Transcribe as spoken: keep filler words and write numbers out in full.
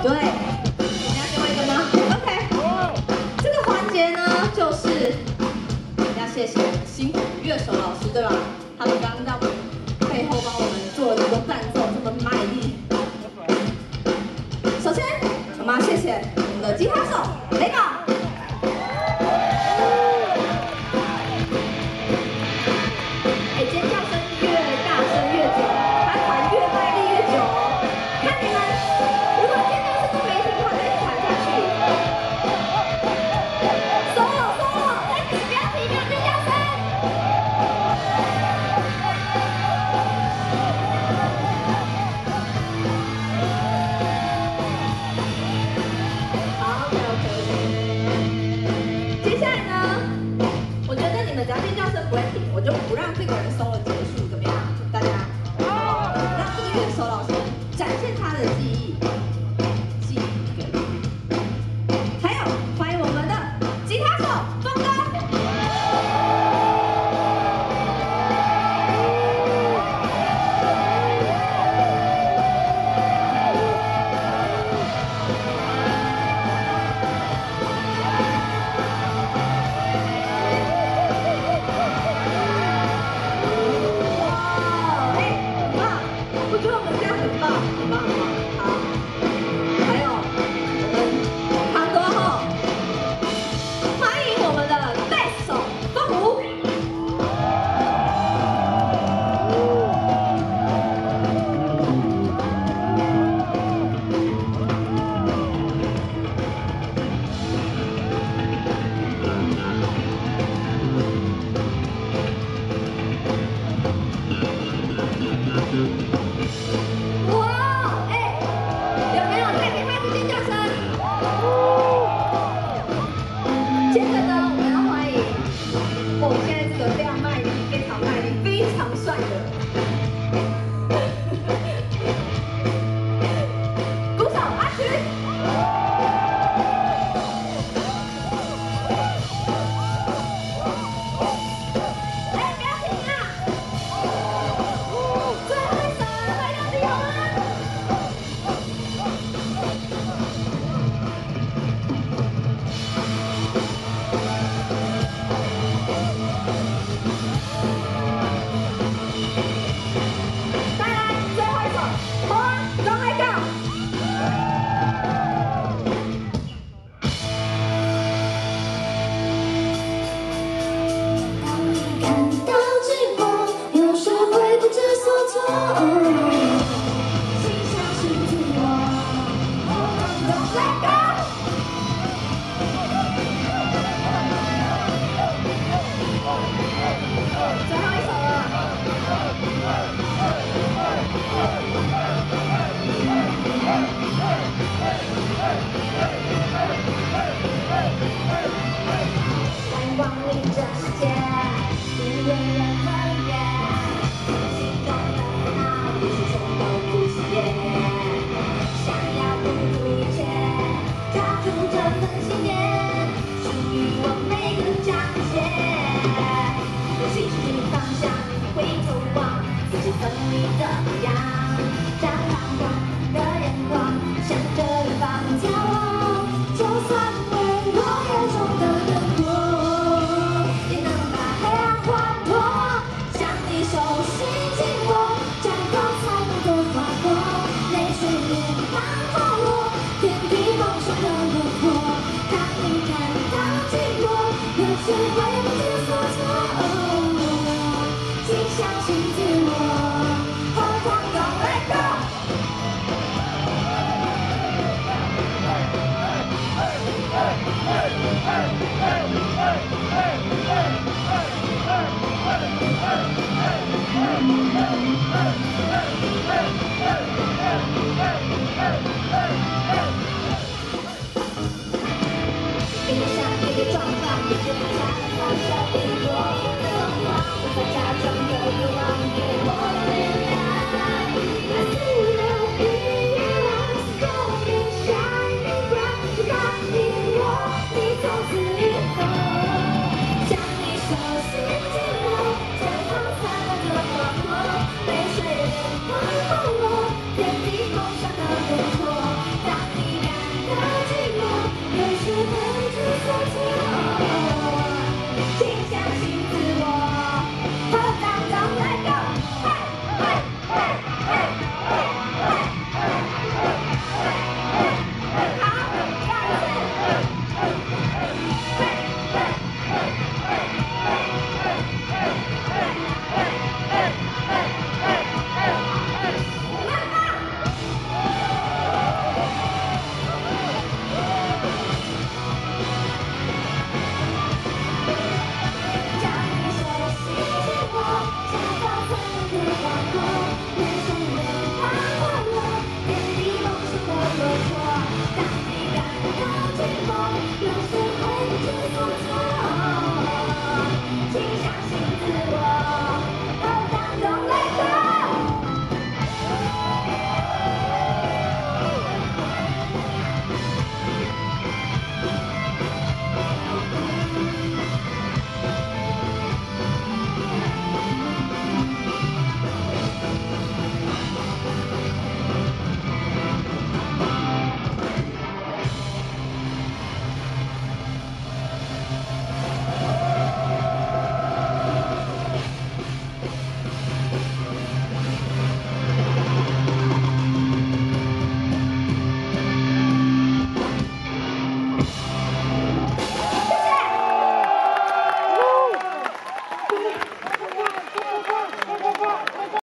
对，你要最后一个吗 ？OK， 这个环节呢，就是要谢谢辛苦乐手老师，对吧？他们刚刚在我们背后帮我们做了这个伴奏，这么卖力。首先，我们要谢谢我们的吉他手雷宝。 只要尖叫声不会停，我就不让这个人 solo 结束，怎么样？大家，让这个乐手老师展现他的技艺，技艺给力。还有，欢迎我们的吉他手峰哥。哇，哎，有没有太平孩子尖叫声？接着呢，我们要欢迎我们现在这个非常卖力、非常卖力、非常帅的鼓手阿群。哎，不要停啊！ Hey!